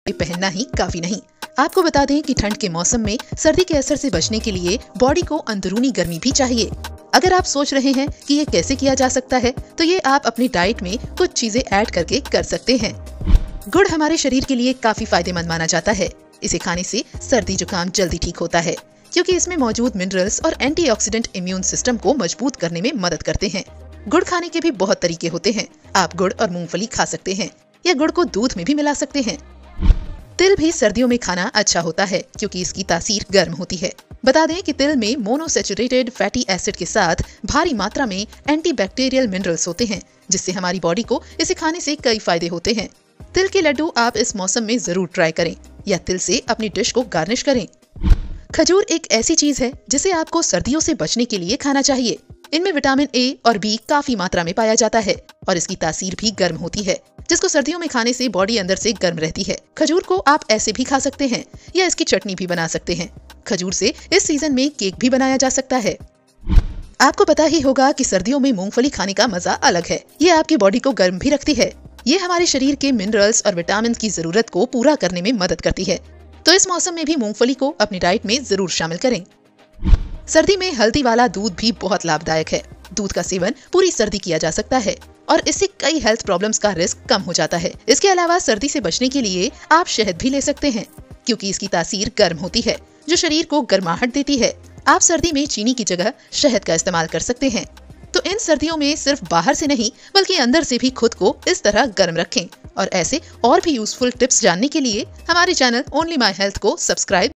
पहनना ही काफी नहीं। आपको बता दें कि ठंड के मौसम में सर्दी के असर से बचने के लिए बॉडी को अंदरूनी गर्मी भी चाहिए। अगर आप सोच रहे हैं कि ये कैसे किया जा सकता है, तो ये आप अपनी डाइट में कुछ चीजें ऐड करके कर सकते हैं। गुड़ हमारे शरीर के लिए काफी फायदेमंद माना जाता है। इसे खाने से सर्दी जुकाम जल्दी ठीक होता है, क्योंकि इसमें मौजूद मिनरल्स और एंटीऑक्सीडेंट इम्यून सिस्टम को मजबूत करने में मदद करते हैं। गुड़ खाने के भी बहुत तरीके होते हैं। आप गुड़ और मूंगफली खा सकते हैं या गुड़ को दूध में भी मिला सकते हैं। तिल भी सर्दियों में खाना अच्छा होता है, क्योंकि इसकी तासीर गर्म होती है। बता दें कि तिल में मोनोसैचुरेटेड फैटी एसिड के साथ भारी मात्रा में एंटीबैक्टीरियल मिनरल्स होते हैं, जिससे हमारी बॉडी को इसे खाने से कई फायदे होते हैं। तिल के लड्डू आप इस मौसम में जरूर ट्राई करें या तिल से अपनी डिश को गार्निश करें। खजूर एक ऐसी चीज है जिसे आपको सर्दियों से बचने के लिए खाना चाहिए। इनमें विटामिन ए और बी काफी मात्रा में पाया जाता है और इसकी तासीर भी गर्म होती है, जिसको सर्दियों में खाने से बॉडी अंदर से गर्म रहती है। खजूर को आप ऐसे भी खा सकते हैं या इसकी चटनी भी बना सकते हैं। खजूर से इस सीजन में केक भी बनाया जा सकता है। आपको पता ही होगा कि सर्दियों में मूंगफली खाने का मजा अलग है। ये आपकी बॉडी को गर्म भी रखती है। ये हमारे शरीर के मिनरल्स और विटामिन की जरूरत को पूरा करने में मदद करती है। तो इस मौसम में भी मूंगफली को अपनी डाइट में जरूर शामिल करें। सर्दी में हल्दी वाला दूध भी बहुत लाभदायक है। दूध का सेवन पूरी सर्दी किया जा सकता है और इससे कई हेल्थ प्रॉब्लम्स का रिस्क कम हो जाता है। इसके अलावा सर्दी से बचने के लिए आप शहद भी ले सकते हैं, क्योंकि इसकी तासीर गर्म होती है, जो शरीर को गर्माहट देती है। आप सर्दी में चीनी की जगह शहद का इस्तेमाल कर सकते हैं। तो इन सर्दियों में सिर्फ बाहर से नहीं, बल्कि अंदर से भी खुद को इस तरह गर्म रखें। और ऐसे और भी यूजफुल टिप्स जानने के लिए हमारे चैनल ओनली माई हेल्थ को सब्सक्राइब